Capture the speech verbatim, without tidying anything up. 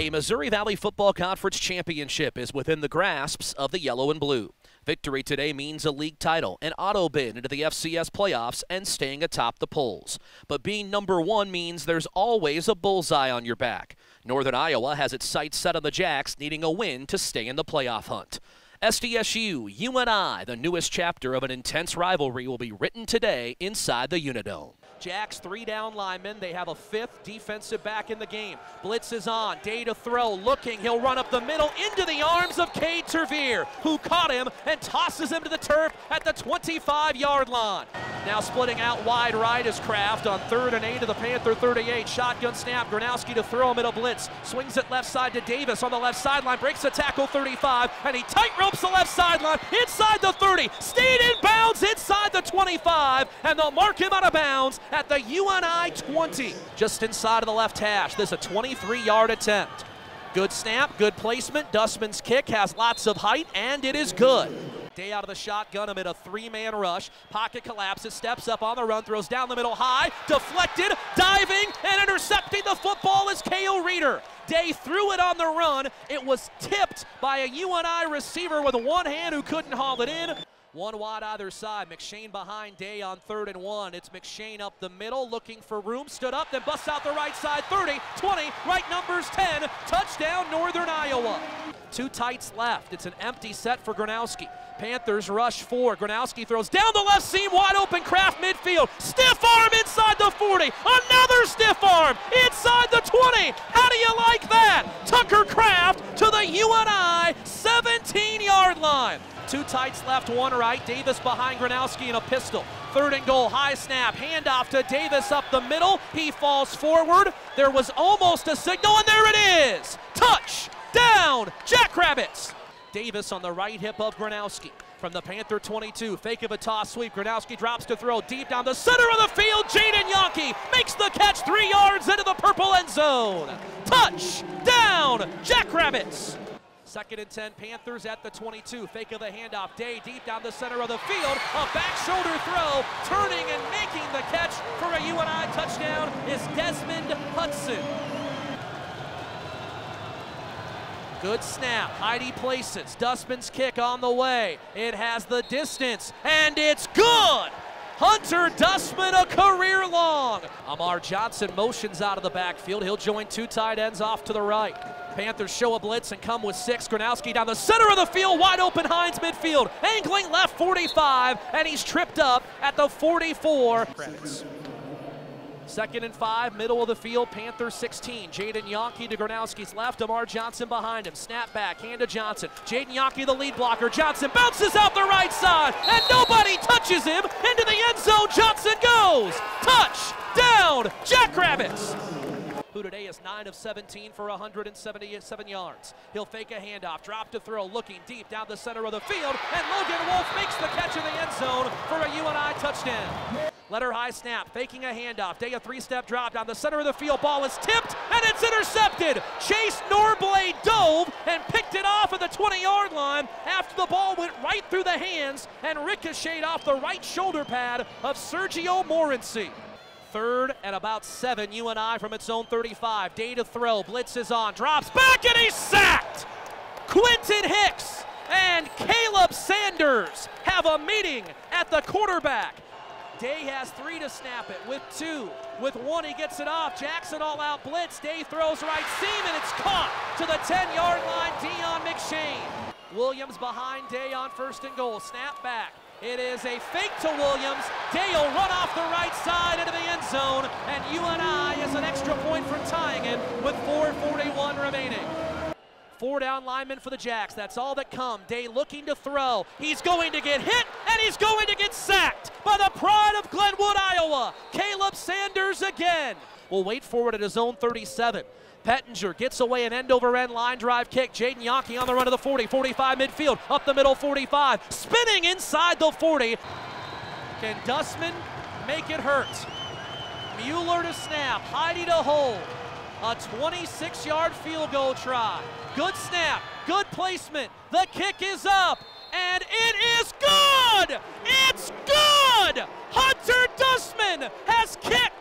A Missouri Valley Football Conference championship is within the grasps of the yellow and blue. Victory today means a league title, an auto bid into the F C S playoffs, and staying atop the polls. But being number one means there's always a bullseye on your back. Northern Iowa has its sights set on the Jacks, needing a win to stay in the playoff hunt. S D S U, U N I, the newest chapter of an intense rivalry, will be written today inside the Unidome. Jacks three down linemen. They have a fifth defensive back in the game. Blitz is on. Day to throw. Looking. He'll run up the middle into the arms of Cade Tervier, who caught him and tosses him to the turf at the twenty-five yard line. Now splitting out wide right is Kraft on third and eight of the Panther thirty-eight. Shotgun snap. Gronowski to throw him at a blitz. Swings it left side to Davis on the left sideline. Breaks the tackle thirty-five, and he tight ropes the left sideline inside the thirty. Stayed in bounds inside the twenty-five, and they'll mark him out of bounds at the U N I twenty, just inside of the left hash. This is a twenty-three yard attempt. Good snap, good placement. Dustman's kick has lots of height, and it is good. Day out of the shotgun amid a three-man rush. Pocket collapses, steps up on the run, throws down the middle high, deflected, diving, and intercepting the football is Kale Reeder. Day threw it on the run. It was tipped by a U N I receiver with one hand who couldn't haul it in. One wide either side. McShane behind Day on third and one. It's McShane up the middle, looking for room. Stood up, then busts out the right side. thirty, twenty, right numbers ten. Touchdown, Northern Iowa. Two tights left. It's an empty set for Gronowski. Panthers rush four. Gronowski throws down the left seam, wide open. Kraft midfield. Stiff arm inside the forty. Another stiff arm inside the twenty. How do you like that? Tucker Kraft to the U N I seventeen yard line. Two tights left, one right. Davis behind Gronowski in a pistol. Third and goal, high snap, handoff to Davis up the middle. He falls forward. There was almost a signal, and there it is. Touch, down, Jackrabbits. Davis on the right hip of Gronowski. From the Panther twenty-two, fake of a toss sweep. Gronowski drops to throw deep down the center of the field. Jaden Yonke makes the catch three yards into the purple end zone. Touch, down, Jackrabbits. Second and ten, Panthers at the twenty-two. Fake of the handoff. Day deep down the center of the field. A back shoulder throw. Turning and making the catch for a U N I touchdown is Desmond Hudson. Good snap. Heidi places. Dustman's kick on the way. It has the distance, and it's good. Hunter Dustman, a career long. Amar Johnson motions out of the backfield. He'll join two tight ends off to the right. Panthers show a blitz and come with six. Gronowski down the center of the field, wide open Hines midfield. Angling left forty-five, and he's tripped up at the forty-four. Credits. Second and five, middle of the field, Panthers sixteen. Jaden Yonke to Gronowski's left, Amar Johnson behind him. Snap back, hand to Johnson. Jaden Yonke, the lead blocker. Johnson bounces out the right side, and nobody touches him. Into the end zone, Johnson goes. Touch, down, Jackrabbits. Who today is nine of seventeen for one hundred seventy-seven yards. He'll fake a handoff, drop to throw, looking deep down the center of the field, and Logan Wolf makes the catch in the end zone for a U N I touchdown. Letter high snap, faking a handoff. Day a three-step drop down the center of the field. Ball is tipped, and it's intercepted. Chase Norblade dove and picked it off at the twenty yard line after the ball went right through the hands and ricocheted off the right shoulder pad of Sergio Morency. Third and about seven, U N I from its own thirty-five. Day to throw, blitz is on, drops back, and he's sacked! Quentin Hicks and Caleb Sanders have a meeting at the quarterback. Day has three to snap it, with two. With one, he gets it off. Jackson all out blitz. Day throws right seam, and it's caught to the ten yard line, Dion McShane. Williams behind Day on first and goal. Snap back. It is a fake to Williams. Day will run off the right side into the end zone, and U N I is an extra point from tying it with four forty-one remaining. Four down linemen for the Jacks. That's all that come. Day looking to throw. He's going to get hit, and he's going to get sacked by the pride of Glenwood, Iowa. Caleb Sanders again. Will wait for it at his own thirty-seven. Pettinger gets away an end-over-end line drive kick. Jaden Yonke on the run of the forty, forty-five midfield, up the middle forty-five, spinning inside the forty. Can Dustman make it hurt? Mueller to snap, Heidi to hold. A twenty-six yard field goal try. Good snap, good placement. The kick is up, and it is good! It's good! Hunter Dustman has kicked